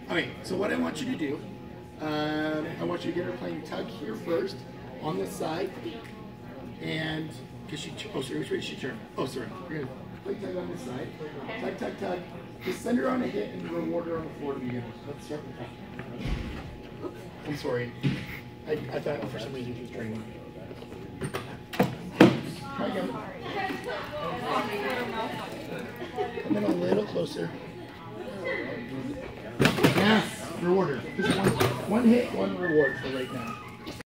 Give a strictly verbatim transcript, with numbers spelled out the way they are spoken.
Okay, so what I want you to do, um, I want you to get her playing tug here first, on the side, and, because she, oh sorry, which way did she turn? Oh sorry, we're going to play tug on this side. Tug, tug, tug. Just send her on a hit and reward her on the floor to begin with. Let's start with that. I'm sorry. I, I thought for some reason she was training. Try again. Come in a little closer. Yes, reward her. Just one, one hit, one reward for right now.